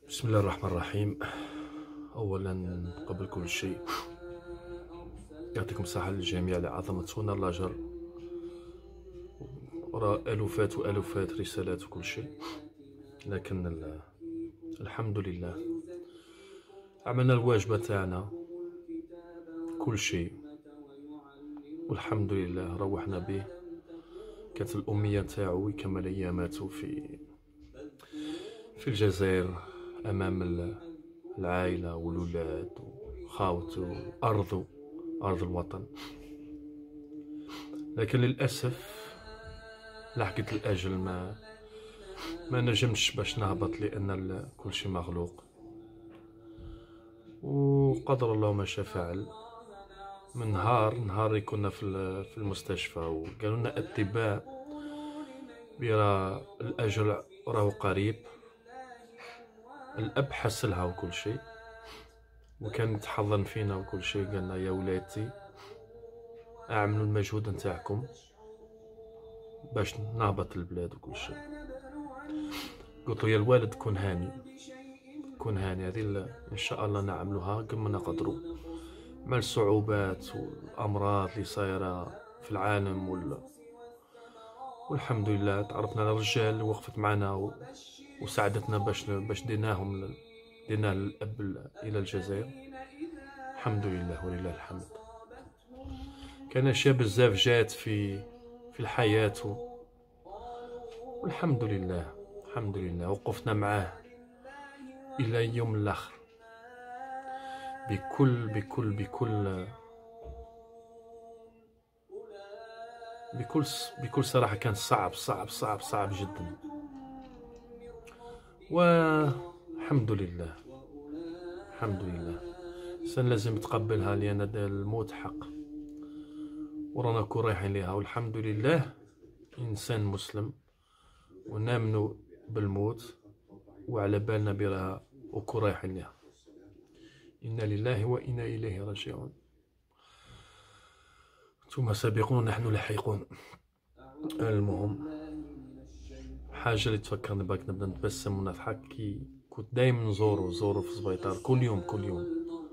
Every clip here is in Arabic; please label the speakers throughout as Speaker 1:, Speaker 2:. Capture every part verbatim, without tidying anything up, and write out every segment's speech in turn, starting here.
Speaker 1: بسم الله الرحمن الرحيم. اولا قبل كل شيء يعطيكم الصحة للجميع لعظمة هنا الأجر، وراء ألوفات وألوفات رسالات وكل شيء، لكن الحمد لله عملنا الواجب تاعنا كل شيء، والحمد لله روحنا به. كانت الأمنية تاعو يكمل أياماته في في الجزائر أمام العائلة والولاد وخاوته وأرضه، أرض الوطن. لكن للأسف لحقت الأجل، ما ما نجمش باش نهبط، لأن كل شيء مغلوق، وقدر الله ما شاء فعل. من نهار نهار كنا في في المستشفى، وقالوا لنا الأطباء بيرى الأجل راهو قريب. الأب حسلها وكل شيء، وكان يتحضن فينا وكل شيء. قالنا يا ولادتي اعملوا المجهود نتاعكم باش نهبط البلاد وكل شيء. قلت له يا الوالد كن هاني، كن هاني، هذه ان شاء الله نعملوها قبل ما نقدروا، مع الصعوبات والامراض اللي صايره في العالم وال... والحمد لله تعرفنا على الرجال اللي وقفت معنا و... وساعدتنا باش باش ديناهم ل... دينا الاب الى الجزائر. الحمد لله ولله الحمد. كان اشياء بزاف جات في في الحياه و... والحمد لله الحمد لله وقفنا معاه الى يوم الاخر بكل بكل بكل بكل بكل صراحة. كان صعب صعب صعب صعب جدا، والحمد لله الحمد لله. الإنسان لازم يتقبلها، لأن الموت حق ورانا كون رايحين ليها، والحمد لله إنسان مسلم ونامنوا بالموت وعلى بالنا براها وكون رايحين ليها. إنا لله وإنا إليه راجعون. ثم سابقون ونحن لاحقون. المهم حاجة اللي تفكرني باك نبدا نتبسم ونضحك، كي كنت دايما نزورو نزورو في السبيطار كل يوم كل يوم.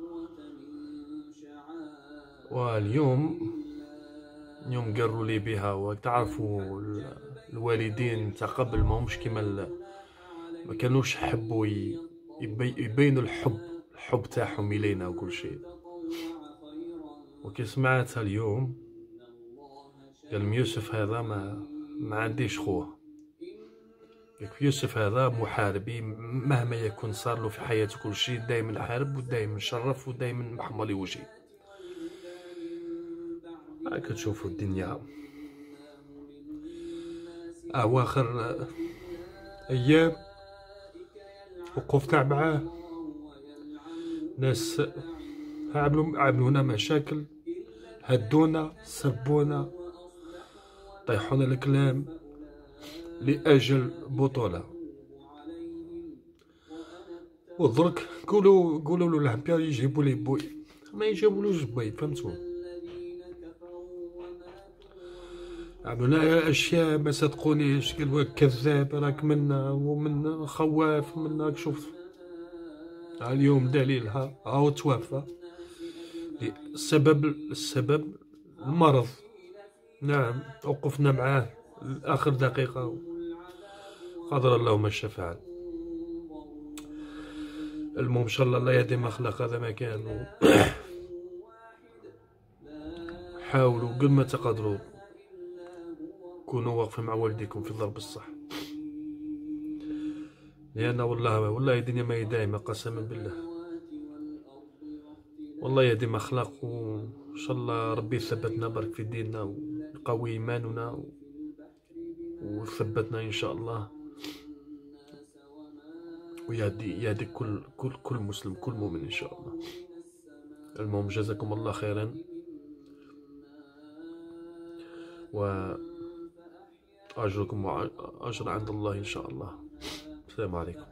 Speaker 1: واليوم يوم قروا لي بها، وتعرفوا الوالدين تاع قبل ما همش كيما، ما كانوش يحبوا يبينوا الحب الحب تاعهم الينا وكل شيء. وكي سمعتها اليوم قال يوسف هذا ما ما عنديش خوه. يوسف هذا محاربي، مهما يكون صار له في حياته كل شيء دائما حارب ودائما شرف ودائما محمل وجهي. هاك تشوفوا الدنيا. اواخر ايام وقفنا معاه، ناس عملوا عملونا مشاكل، هدونا سبونا طيحونا الكلام لأجل بطولة. ودرك قولوا قولوا له العباد يجيبوا لي بوي، ما يجيبولوش بوي، فهمتوا؟ عملنا اشياء ما صدقونيش، قالوا كذاب راك منا ومن خواف منك. شوف اليوم دليلها هاو توفى. السبب السبب المرض. نعم وقفنا معاه لاخر دقيقة، قدر الله ما شاء فعل. المهم ان شاء الله الله يهدي ما خلق هذا ما كان. حاولوا قد ما تقدروا كونوا واقفين مع والديكم في ضرب الصح، لأن والله والله الدنيا ما هي دايمة، قسما بالله والله يهدي ما خلق. وإن شاء الله ربي يثبتنا برك في ديننا ويقوي إيماننا ويثبتنا إن شاء الله، ويهدي يهدي كل كل كل مسلم كل مؤمن إن شاء الله. المهم جزاكم الله خيرا، وأجركم وأجر عند الله إن شاء الله. السلام عليكم.